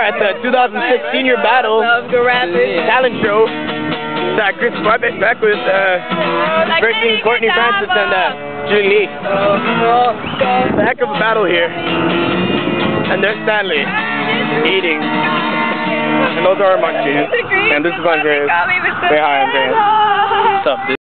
at the 2006 Senior Battle talent show. Chris back with versing Courtney Francis and Julie Lee. It's a heck of a battle here. And there's Stanley eating. And those are our munchies. And this is Andreas. Say hi, Andreas. What's up, dude?